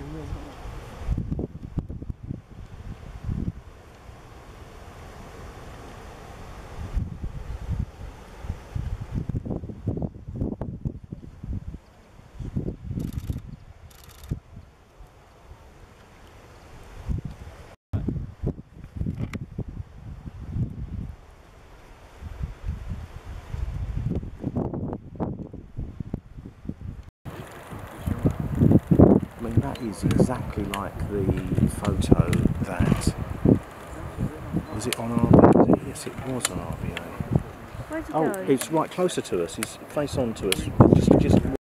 I mean, that is exactly like the photo that... Was it on RBA? Yes, it was on RBA. Where's he Oh, going? it's right closer to us. He's face on to us. Just